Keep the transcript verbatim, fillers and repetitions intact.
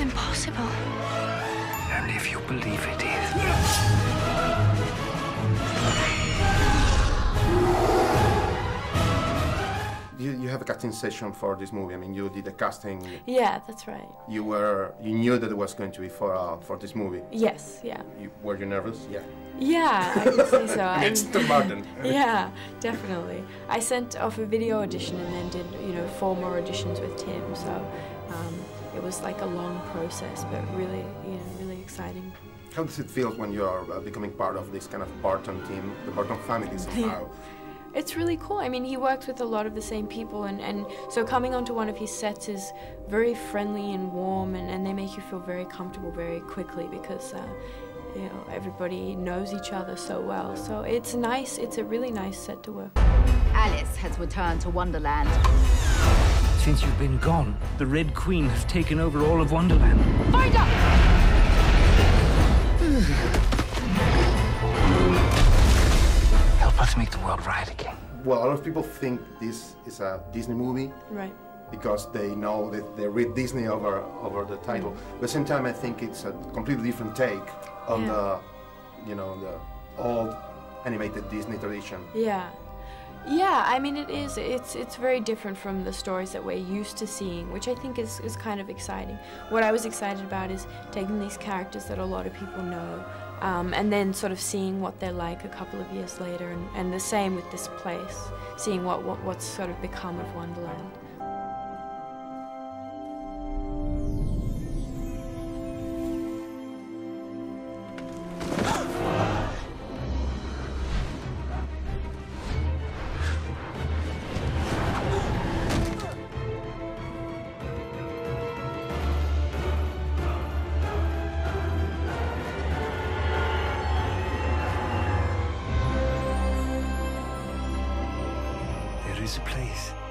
impossible. And if you believe it is. You, you have a casting session for this movie. I mean, you did a casting. Yeah, that's right. You were, you knew that it was going to be for uh, for this movie. Yes, yeah. You, were you nervous? Yeah. Yeah, I can say so. It's Tom Martin. Yeah, definitely. I sent off a video audition and then did, you know, four more auditions with Tim. So um, it was like a long process, but really, you know, really exciting. How does it feel when you are uh, becoming part of this kind of Barton team, the Barton family somehow? It's really cool. I mean, he works with a lot of the same people, and, and so coming onto one of his sets is very friendly and warm, and, and they make you feel very comfortable very quickly because, uh, you know, everybody knows each other so well. So it's nice. It's a really nice set to work. Alice has returned to Wonderland. Since you've been gone, the Red Queen has taken over all of Wonderland. Find her! Help us make the world right again. Well, a lot of people think this is a Disney movie. Right. Because they know that they read Disney over over the title. Mm. But at the same time, I think it's a completely different take on Yeah. the, you know, the old animated Disney tradition. Yeah. Yeah, I mean, it is. It's it's very different from the stories that we're used to seeing, which I think is, is kind of exciting. What I was excited about is taking these characters that a lot of people know, um, and then sort of seeing what they're like a couple of years later, and, and the same with this place, seeing what, what what's sort of become of Wonderland. There is a place